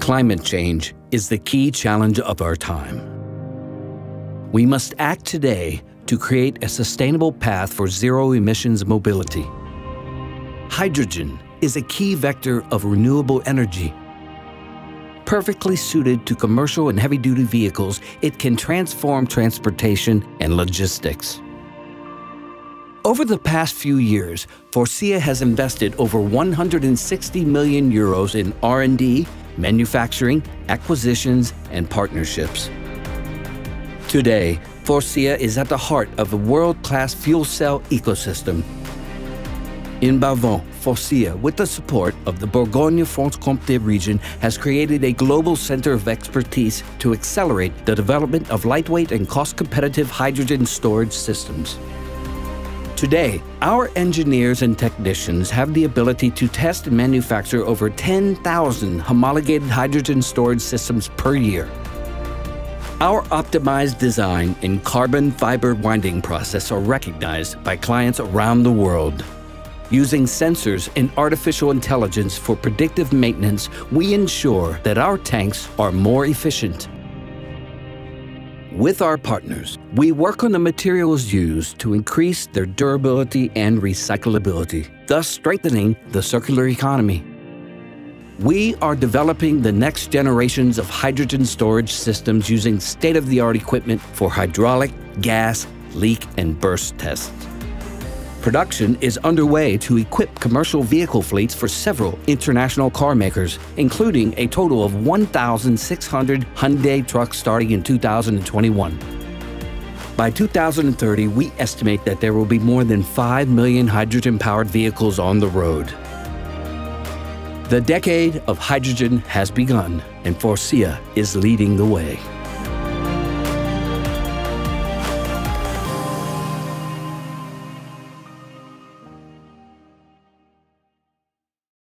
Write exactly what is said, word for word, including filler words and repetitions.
Climate change is the key challenge of our time. We must act today to create a sustainable path for zero-emissions mobility. Hydrogen is a key vector of renewable energy. Perfectly suited to commercial and heavy-duty vehicles, it can transform transportation and logistics. Over the past few years, Faurecia has invested over one hundred sixty million euros in R and D, manufacturing, acquisitions, and partnerships. Today, Faurecia is at the heart of a world-class fuel cell ecosystem. In Bavon, Faurecia, with the support of the Bourgogne-Franche-Comté region, has created a global center of expertise to accelerate the development of lightweight and cost-competitive hydrogen storage systems. Today, our engineers and technicians have the ability to test and manufacture over ten thousand homologated hydrogen storage systems per year. Our optimized design and carbon fiber winding process are recognized by clients around the world. Using sensors and artificial intelligence for predictive maintenance, we ensure that our tanks are more efficient. With our partners, we work on the materials used to increase their durability and recyclability, thus strengthening the circular economy. We are developing the next generations of hydrogen storage systems using state-of-the-art equipment for hydraulic, gas, leak, and burst tests. Production is underway to equip commercial vehicle fleets for several international car makers, including a total of one thousand six hundred Hyundai trucks starting in two thousand twenty-one. By two thousand thirty, we estimate that there will be more than five million hydrogen-powered vehicles on the road. The decade of hydrogen has begun, and Faurecia is leading the way.